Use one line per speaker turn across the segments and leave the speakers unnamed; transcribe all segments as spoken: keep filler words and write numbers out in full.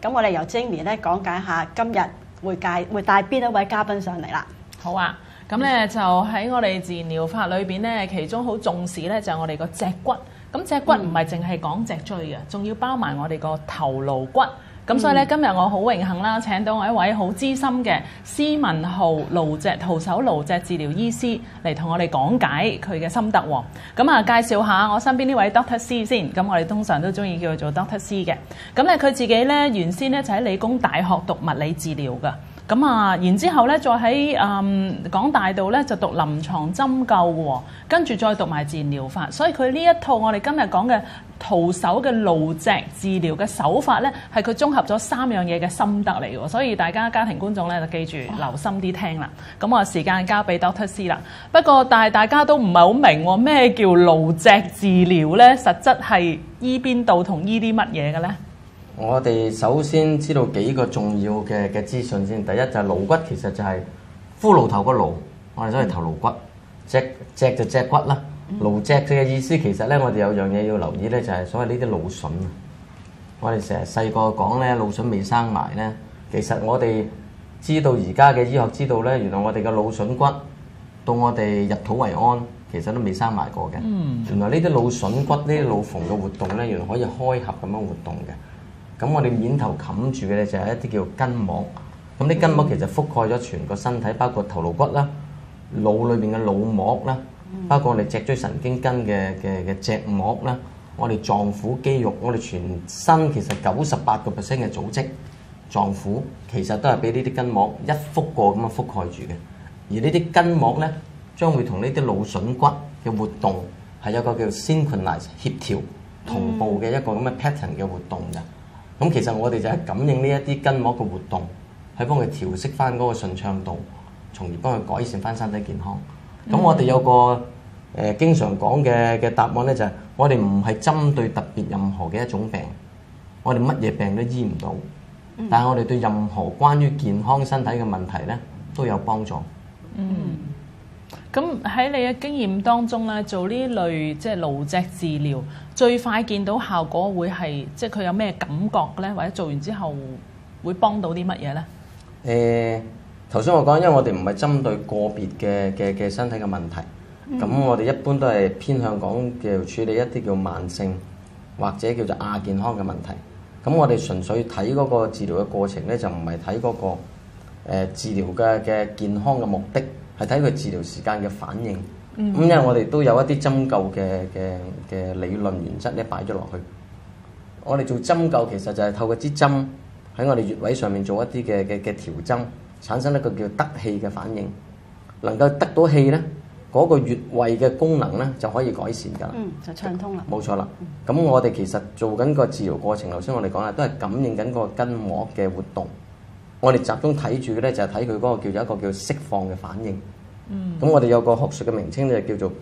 咁我哋由 Jamie 咧講解下今日會介會帶邊一位嘉賓上嚟啦。
好啊，咁咧就喺我哋自然療法裏邊咧，其中好重視咧就係我哋個脊骨。咁脊骨唔係淨係講脊椎嘅，仲要包埋我哋個頭顱骨。咁所以咧，今日我好榮幸啦，請到我一位好資深嘅施文浩顱脊徒手顱脊治療醫師嚟同我哋講解佢嘅心得喎。咁啊，介紹下我身邊呢位 Doctor C 先。咁我哋通常都中意叫佢做 Doctor C 嘅。咁咧，佢自己咧原先咧就喺理工大學讀物理治療㗎。咁啊，然之後咧，再喺誒港大度咧就讀臨床針灸嘅喎，跟住再讀埋自然療法，所以佢呢一套我哋今日講嘅徒手嘅顱脊治療嘅手法咧，係佢綜合咗三樣嘢嘅心得嚟嘅喎，所以大家家庭觀眾咧就記住留心啲聽啦。咁我時間交俾 Doctor C 啦。不過但係大家都唔係好明喎，咩叫顱脊治療咧？實質係醫邊度同醫啲乜嘢嘅咧？
我哋首先知道幾個重要嘅嘅資訊先。第一就係顱骨，其實就係骷髏頭個顱，我哋所謂頭顱骨。脊脊就脊骨啦。顱脊嘅意思其實咧，我哋有樣嘢要留意咧，就係所謂呢啲腦筍啊。我哋成日細個講咧，腦筍未生埋咧，其實我哋知道而家嘅醫學知道咧，原來我哋嘅腦筍骨到我哋入土為安，其實都未生埋過嘅。嗯、原來呢啲腦筍骨、呢啲腦縫嘅活動咧，原來可以開合咁樣活動嘅。咁我哋面頭冚住嘅咧就係一啲叫筋膜，咁啲筋膜其實覆蓋咗全個身體，包括頭顱骨啦、腦裏邊嘅腦膜啦，包括我哋脊椎神經根嘅嘅嘅脊膜啦，我哋臟腑肌肉，我哋全身其實九十八個 percent 嘅組織臟腑其實都係俾呢啲筋膜一覆過咁樣覆蓋住嘅，而呢啲筋膜咧將會同呢啲腦筍骨嘅活動係有個叫 synchronize 協調同步嘅一個咁嘅 pattern 嘅活動嘅。咁其實我哋就係感應呢一啲筋膜嘅活動，去幫佢調適翻嗰個順暢度，從而幫佢改善翻身體健康。咁、嗯、我哋有個誒、呃、經常講嘅嘅答案咧，就係、是、我哋唔係針對特別任何嘅一種病，我哋乜嘢病都醫唔到，嗯、但係我哋對任何關於健康身體嘅問題咧都有幫助。
嗯。咁喺你嘅經驗當中咧，做呢類即係顱脊治療，最快見到效果會係即係佢有咩感覺咧？或者做完之後會幫到啲乜嘢咧？
誒頭先我講，因為我哋唔係針對個別嘅嘅嘅身體嘅問題，咁、嗯、我哋一般都係偏向講叫處理一啲叫慢性或者叫做亞健康嘅問題。咁我哋純粹睇嗰個治療嘅過程咧，就唔係睇嗰個、呃、治療嘅嘅健康嘅目的。係睇佢治療時間嘅反應，咁、嗯、因為我哋都有一啲針灸嘅嘅嘅理論原則咧擺咗落去。我哋做針灸其實就係透過支針喺我哋穴位上面做一啲嘅嘅嘅調針，產生一個叫得氣嘅反應，能夠得到氣咧，嗰、那個穴位嘅功能咧就可以改善㗎啦。
嗯，就暢通啦。冇
錯啦。咁、嗯、我哋其實做緊個治療過程，頭先我哋講啦，都係感應緊個筋膜嘅活動。我哋集中睇住嘅咧，就係睇佢嗰個叫做一個叫釋放嘅反應。嗯。咁我哋有個學術嘅名稱咧，叫做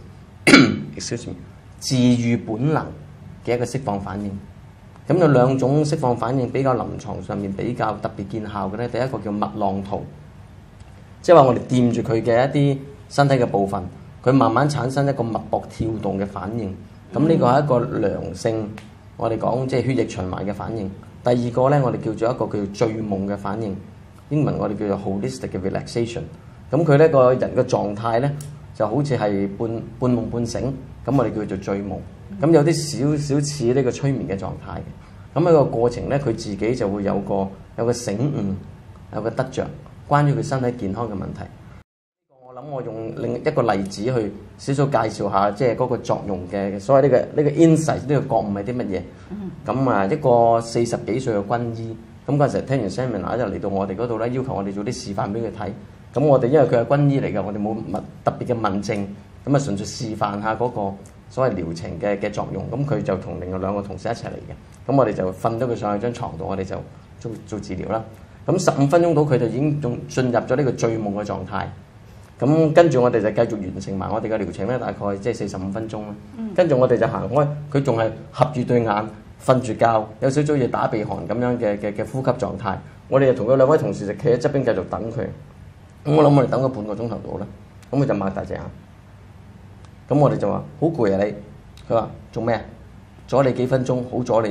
excuse me 治癒本能嘅一個釋放反應。咁有兩種釋放反應比較臨床上面比較特別見效嘅咧，第一個叫脈浪圖，即係話我哋掂住佢嘅一啲身體嘅部分，佢慢慢產生一個脈搏跳動嘅反應。咁呢個係一個良性，我哋講即係血液循環嘅反應。第二個咧，我哋叫做一個叫做醉夢嘅反應，英文我哋叫做 holistic 嘅 relaxation。咁佢呢個人嘅狀態咧，就好似係半半夢半醒，咁我哋叫做醉夢。咁有啲少少似呢個催眠嘅狀態嘅。咁喺個過程咧，佢自己就會有個有個醒悟，有個得着，關於佢身體健康嘅問題。我諗我用另一個例子去少少介紹下，即係嗰個作用嘅，所謂呢個呢個 insight 呢個覺悟係啲乜嘢？咁啊，一個四十幾歲嘅軍醫，咁嗰陣時聽完 seminar 就嚟到我哋嗰度咧，要求我哋做啲示範俾佢睇。咁我哋因為佢係軍醫嚟嘅，我哋冇問特別嘅問症，咁啊純粹示範下嗰個所謂療程嘅嘅作用。咁佢就同另外兩個同事一齊嚟嘅，咁我哋就瞓咗佢上去張床度，我哋就做做治療啦。咁十五分鐘到，佢就已經仲進入咗呢個醉夢嘅狀態。咁跟住我哋就繼續完成埋我哋嘅療程咧，大概即係四十五分鐘啦。跟住我哋就行開，佢仲係合住對眼瞓住覺，有少少嘢打鼻鼾咁樣嘅嘅嘅呼吸狀態。我哋就同佢兩位同事就企喺側邊繼續等佢。咁我諗我哋等咗半個鐘頭到啦。咁佢就擘大隻眼。咁我哋就話：好攰啊你！佢話做咩啊？阻你幾分鐘，好阻你咩？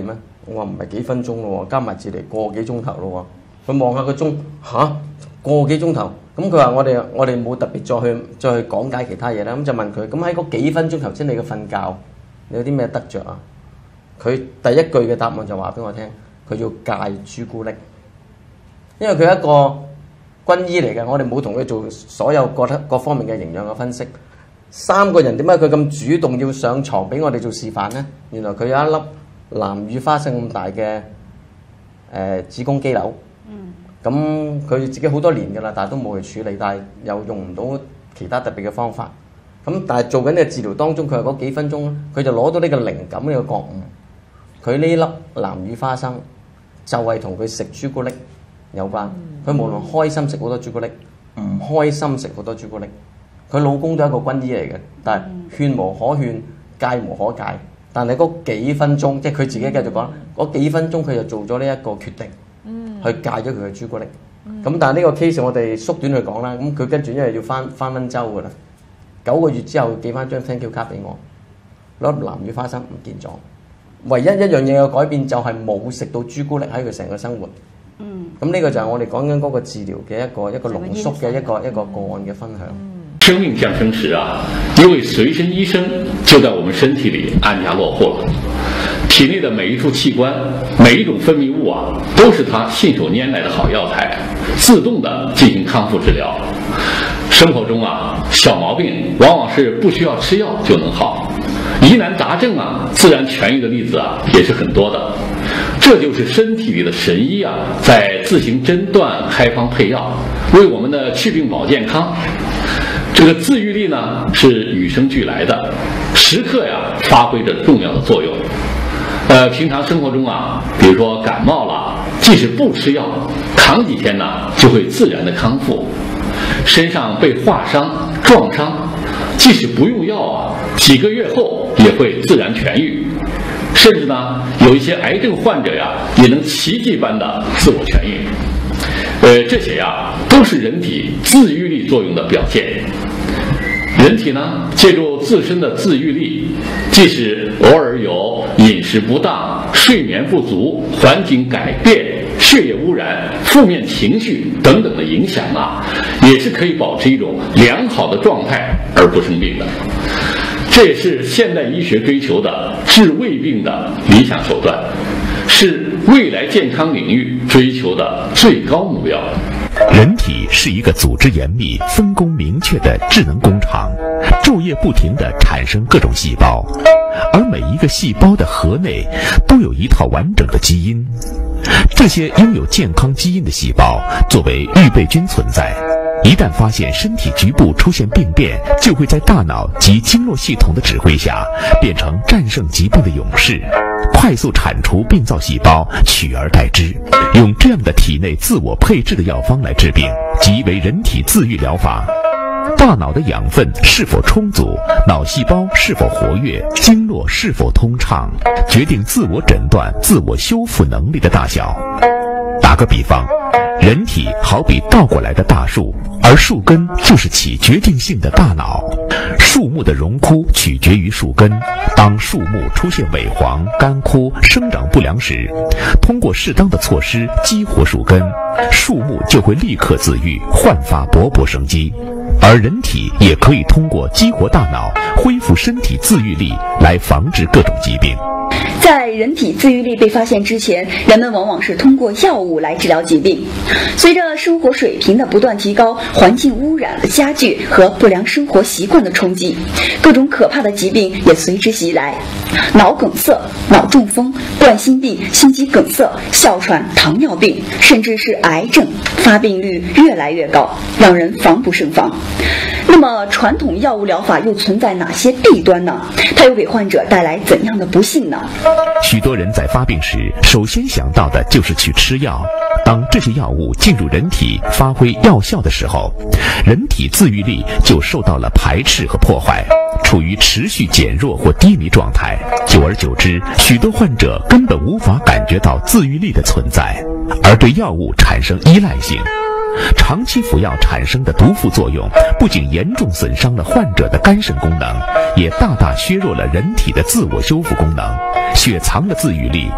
我話唔係幾分鐘咯喎，加埋至嚟個幾鐘頭咯喎。佢望下個鐘，嚇個幾鐘頭。咁佢話我哋我哋冇特別再去再去講解其他嘢啦。咁就問佢，咁喺嗰幾分鐘頭先你嘅瞓覺，你有啲咩得着啊？佢第一句嘅答案就話俾我聽，佢要戒朱古力，因為佢係一個軍醫嚟嘅，我哋冇同佢做所有各各方面嘅營養嘅分析。三個人點解佢咁主動要上床俾我哋做示範呢？原來佢有一粒南乳花生咁大嘅誒、呃、子宮肌瘤，咁佢、嗯、自己好多年㗎啦，但係都冇去處理，但係又用唔到其他特別嘅方法。咁但係做緊呢個治療當中，佢係嗰幾分鐘，佢就攞到呢個靈感呢、呢個覺悟。佢呢粒南乳花生就係同佢食朱古力有關。佢、嗯、無論開心食好多朱古力，唔開心食好多朱古力。佢老公都係一個軍醫嚟嘅，但係勸無可勸，戒無可戒。但係嗰幾分鐘，即係佢自己繼續講，嗰幾分鐘佢就做咗呢一個決定，嗯、去戒咗佢嘅朱古力。咁、嗯、但係呢個 case 我哋縮短去講啦。咁佢跟住因為要翻翻溫州㗎啦，九個月之後寄翻張 thank you 卡俾我，攞粒南乳花生唔見咗。唯一一樣嘢嘅改變就係冇食到朱古力喺佢成個生活。嗯，咁呢個就係我哋講緊嗰個治療嘅一個一個濃縮嘅一個一個個案嘅分享。
生命降生時啊，一位隨身醫生就在我們身體裡安家落戶了。體內的每一處器官、每一種分泌物啊，都是他信手拈來的好藥材，自動的進行康復治療。生活中啊，小毛病往往是不需要吃藥就能好，疑難雜症啊，自然痊癒的例子啊，也是很多的。這就是身體裡的神醫啊，在自行診斷、開方配藥，為我們的治病保健康。這個自癒力呢，是與生俱來的，時刻呀發揮着重要的作用。呃，平常生活中啊，比如說感冒了，即使不吃藥，扛幾天呢，就會自然的康復。身上被劃傷、撞傷，即使不用藥啊，幾個月後也會自然痊癒。甚至呢，有一些癌症患者呀，也能奇蹟般的自我痊癒。呃，這些呀，都是人體自癒力作用的表現。人體呢，借助自身的自癒力，即使偶爾有飲食不當、睡眠不足、環境改變、血液污染、負面情緒等等的影響啊，也是可以保持一種良好的狀態而不生病的。這也是現代醫學追求的治胃病的理想手段，是未來健康領域追求的最高目標。
人體是一個組織嚴密、分工明確的智能工廠，晝夜不停地產生各種細胞，而每一個細胞的核內都有一套完整的基因。這些擁有健康基因的細胞作為預備軍存在，一旦發現身體局部出現病變，就會在大腦及經絡系統的指揮下，變成戰勝疾病的勇士，快速鏟除病灶細胞，取而代之。用這樣的體內自我配置的藥方來治病，即為人體自癒療法。大腦的養分是否充足，腦細胞是否活躍，經絡是否通暢，決定自我診斷、自我修復能力的大小。打個比方，人體好比倒過來的大樹，而樹根就是起決定性的大腦。樹木的榮枯取決於樹根，當樹木出現萎黃、乾枯、生長不良時，通過適當的措施激活樹根，樹木就會立刻自癒，煥發勃勃生機。而人體也可以通過激活大腦，恢復身體自癒力，來防治各種疾病。
在人體自癒力被發現之前，人們往往是通過藥物來治療疾病。隨着生活水平的不斷提高，環境污染的加劇和不良生活習慣的衝擊，各種可怕的疾病也隨之襲來。腦梗塞、腦中風、冠心病、心肌梗塞、哮喘、糖尿病，甚至是癌症，發病率越來越高，讓人防不勝防。那麼傳統藥物療法又存在哪些弊端呢？它又給患者帶來怎樣的不幸呢？
許多人在發病時，首先想到的就是去吃藥。當這些藥物進入人體發揮藥效的時候，人體自癒力就受到了排斥和破壞，處於持續減弱或低迷狀態。久而久之，許多患者根本無法感覺到自癒力的存在，而對藥物產生依賴性。長期服藥產生的毒副作用，不僅嚴重損傷了患者的肝腎功能，也大大削弱了人體的自我修復功能，雪藏了自癒力。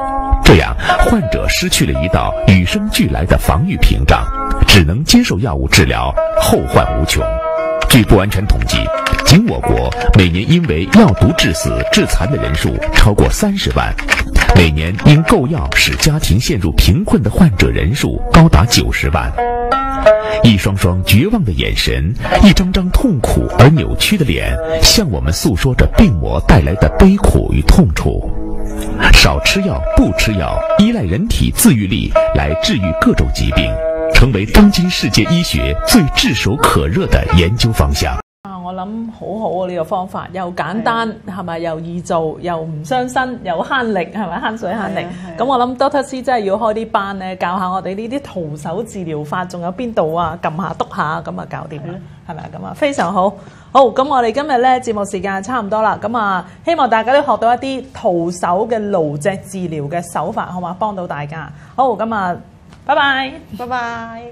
这样患者失去了一道与生俱来的防御屏障，只能接受药物治疗，后患无穷。据不完全统计，仅我国每年因为药毒致死致残的人数超过三十万，每年因购药使家庭陷入贫困的患者人数高达九十万。一双双绝望的眼神，一张张痛苦而扭曲的脸，向我们诉说着病魔带来的悲苦与痛楚。少吃药、不吃药，依赖人体自愈力来治愈各种疾病，成為當今世界醫學最炙手可熱的研究方向。
啊，我諗好好啊！呢、這個方法又簡單，係咪？又易做，又唔傷身，又慳力，係咪？慳水慳力。咁我諗 Doctor C 真係要開啲班咧，教下我哋呢啲徒手治療法，仲有邊度啊？撳下篤下，咁啊搞掂啦，係咪咁啊？非常好。好，咁我哋今日咧節目時間差唔多啦，咁啊希望大家都學到一啲徒手嘅顱脊治療嘅手法，好嘛？幫到大家。好，咁啊，拜拜，
拜拜。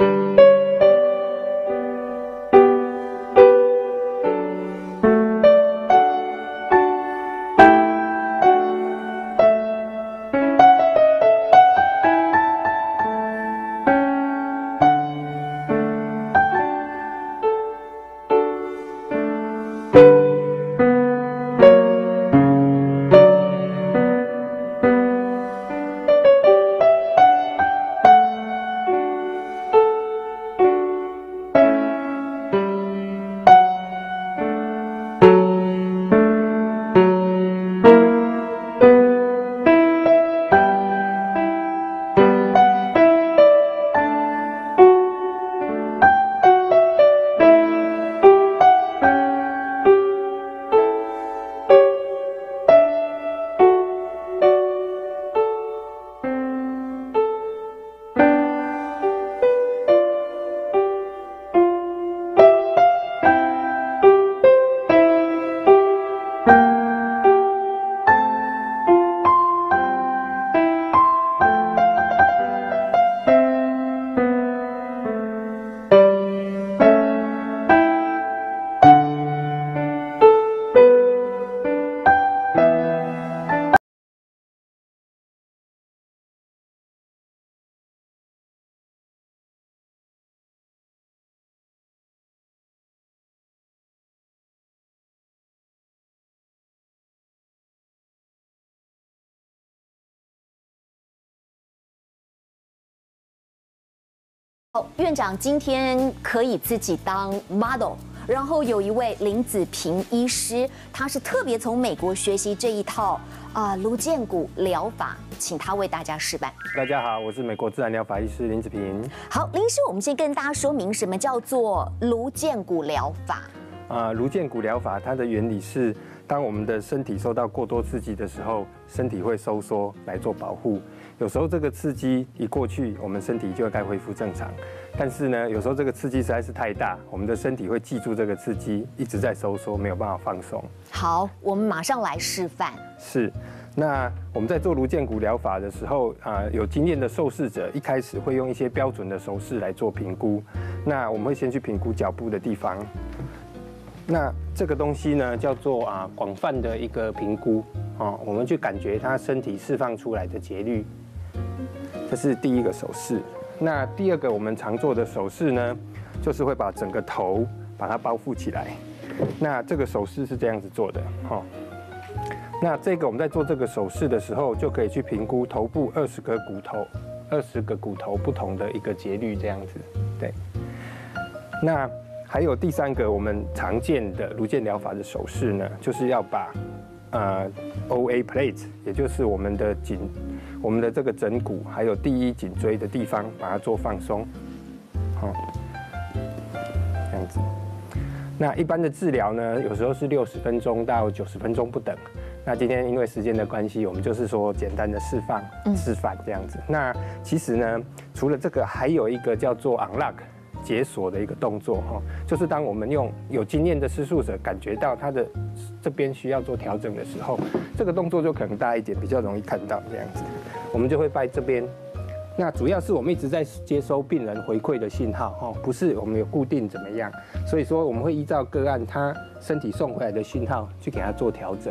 院长今天可以自己当 model， 然后有一位林子平医师，他是特别从美国学习这一套啊颅剑骨疗法，请他为大家示范。
大家好，我是美国自然疗法医师林子平。
好，林医师，我们先跟大家说明什么叫做颅剑骨疗法。
啊，颅剑骨疗法它的原理是，当我们的身体受到过多刺激的时候，身体会收缩来做保护。有时候这个刺激一过去，我们身体就该恢复正常。但是呢，有时候这个刺激实在是太大，我们的身体会记住这个刺激，一直在收缩，没有办法放松。
好，我们马上来示范。
是，那我们在做颅剑骨疗法的时候，啊、呃，有经验的受试者一开始会用一些标准的手势来做评估。那我们会先去评估脚部的地方。那这个东西呢，叫做啊广泛的一个评估哦，我们去感觉他身体释放出来的节律。这是第一个手势。那第二个我们常做的手势呢，就是会把整个头把它包覆起来。那这个手势是这样子做的，哈、哦。那这个我们在做这个手势的时候，就可以去评估头部二十个骨头，二十个骨头不同的一个节律，这样子。对。那还有第三个我们常见的颅剑疗法的手势呢，就是要把呃 O A plate， 也就是我们的颈。我们的这个枕骨还有第一颈椎的地方，把它做放松，好、哦，这样子。那一般的治疗呢，有时候是六十分钟到九十分钟不等。那今天因为时间的关系，我们就是说简单的释放、示范这样子。那其实呢，除了这个，还有一个叫做 unlock 解锁的一个动作哈，就是当我们用有经验的施术者感觉到他的这边需要做调整的时候，这个动作就可能大一点，比较容易看到这样子。我们就会在这边，那主要是我们一直在接收病人回馈的信号哦，不是我们有固定怎么样，所以说我们会依照个案他身体送回来的信号去给他做调整。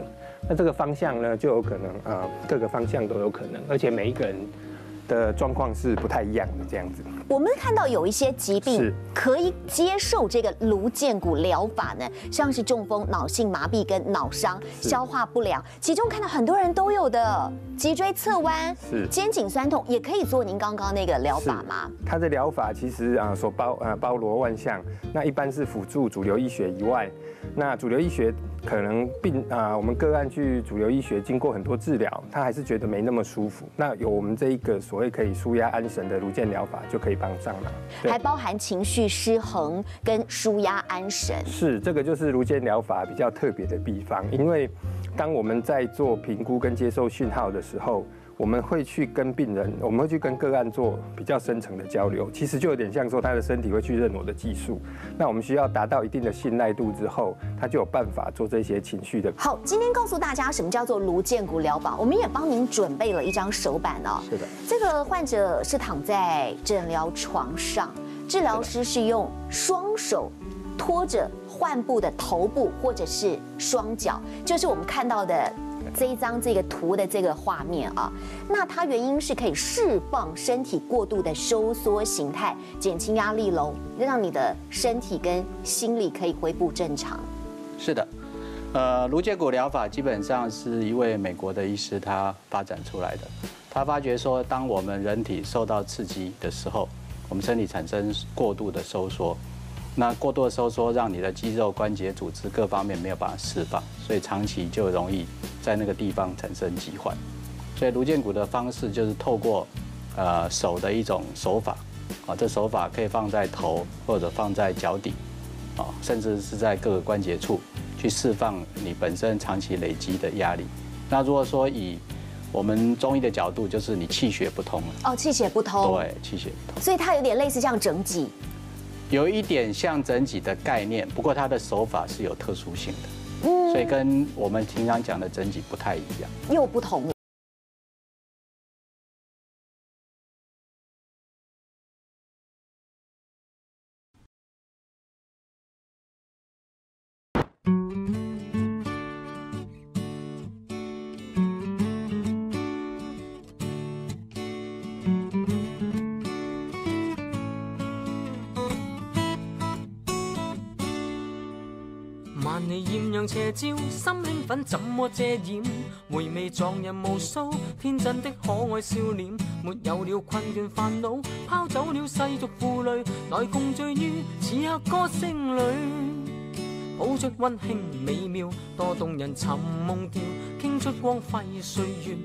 那这个方向呢，就有可能呃各个方向都有可能，而且每一个人的状况是不太一样的这样子。
我们看到有一些疾病可以接受这个颅剑骨疗法呢，像是中风、脑性麻痹跟脑伤、消化不良，其中看到很多人都有的脊椎侧弯、肩颈酸痛，也可以做您刚刚那个疗法吗？
它的疗法其实啊所包呃包罗万象，那一般是辅助主流医学以外，那主流医学可能病啊我们个案去主流医学经过很多治疗，他还是觉得没那么舒服，那有我们这一个所谓可以舒压安神的颅剑疗法就可以帮上忙，
还包含情绪失衡跟舒压安神。
是，这个就是颅剑疗法比较特别的地方，因为当我们在做评估跟接受讯号的时候，我们会去跟病人，我们会去跟个案做比较深层的交流，其实就有点像说他的身体会去认我的技术，那我们需要达到一定的信赖度之后，他就有办法做这些情绪的。
好，今天告诉大家什么叫做颅剑骨疗法，我们也帮您准备了一张手板哦。
是的，
这个患者是躺在诊疗床上，治疗师是用双手托着患部的头部或者是双脚，就是我们看到的这一张这个图的这个画面啊。那它原因是可以释放身体过度的收缩形态，减轻压力喽，让你的身体跟心理可以恢复正常。
是的，呃，颅剑骨疗法基本上是一位美国的医师他发展出来的。他发觉说，当我们人体受到刺激的时候，我们身体产生过度的收缩。那过度的收缩让你的肌肉、关节、组织各方面没有办法释放，所以长期就容易在那个地方产生疾患。所以颅剑骨的方式就是透过呃手的一种手法，啊，这手法可以放在头或者放在脚底，啊，甚至是在各个关节处去释放你本身长期累积的压力。那如果说以我们中医的角度，就是你气血不通了。
哦，气血不通。
对，气血不通。
所以它有点类似像整脊。
有一点像整脊的概念，不过它的手法是有特殊性的，嗯，所以跟我们平常讲的整脊不太一样，
又不同了。
萬里豔陽斜照，心興奮怎麼遮掩？回味昨日無數天真的可愛笑臉，沒有了困倦煩惱，拋走了世俗負累，來共醉於此刻歌聲裏，譜出溫馨美妙，多動人尋夢調，傾出光輝歲月。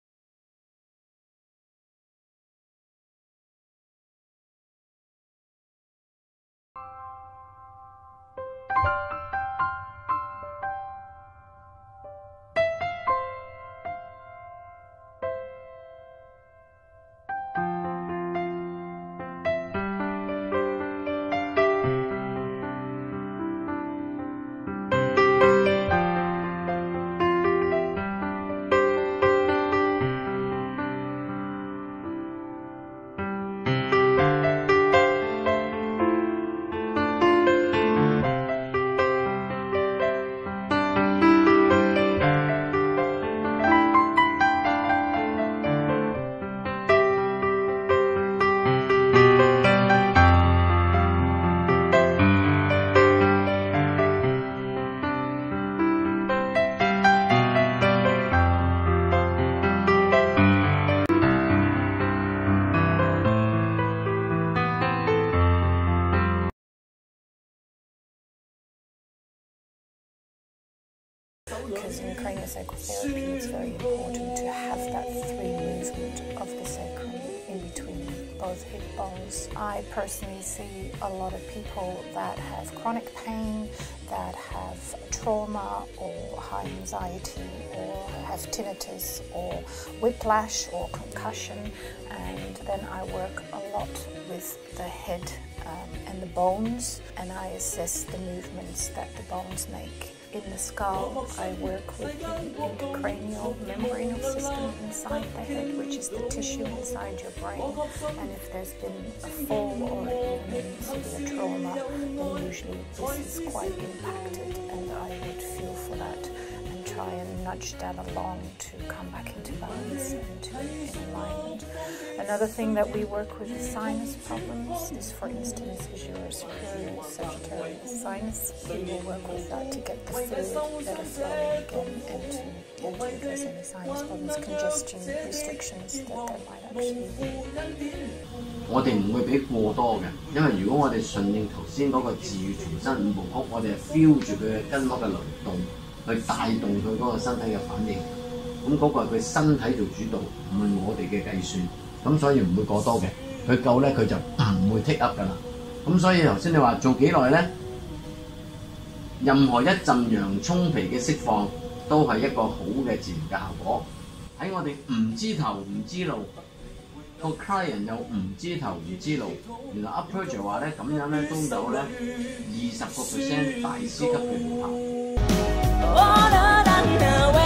Because in craniosacral therapy, it's very important to have that free movement of the sacrum in between both hip bones. I personally see a lot of people that have chronic pain, that have trauma or high anxiety or have tinnitus or whiplash or concussion, and then I work a lot with the head um, and the bones, and I assess the movements that the bones make. In the skull, I work with the intracranial membranous system inside the head, which is the tissue inside your brain. And if there's been a fall or even severe trauma, then usually this is quite impacted, and I would feel for that and try try and nudge that along to come back into balance and to in alignment. Another thing that we work with is sinus problems. This, for instance, is your superior Sagittarius sinus. We will work with that to get the fluid better flowing again and to, and to address any sinus problems, congestion, restrictions that there might actually be.
我哋唔會俾過多嘅，因為如果我哋順應頭先嗰個自愈重生五部曲，我哋係 feel 住佢嘅筋膜嘅流動，去帶動佢嗰個身體嘅反應。咁嗰個係佢身體做主導，唔係我哋嘅計算。咁所以唔會過多嘅，佢夠咧佢就唔會 take up 㗎啦。咁所以頭先你話做幾耐咧？任何一陣洋葱皮嘅釋放都係一個好嘅治療嘅效果。喺我哋唔知頭唔知路。 個 client 又唔知頭唔知路，原來 approach 話咧咁樣咧都有咧二十個 percent 大師級嘅療效。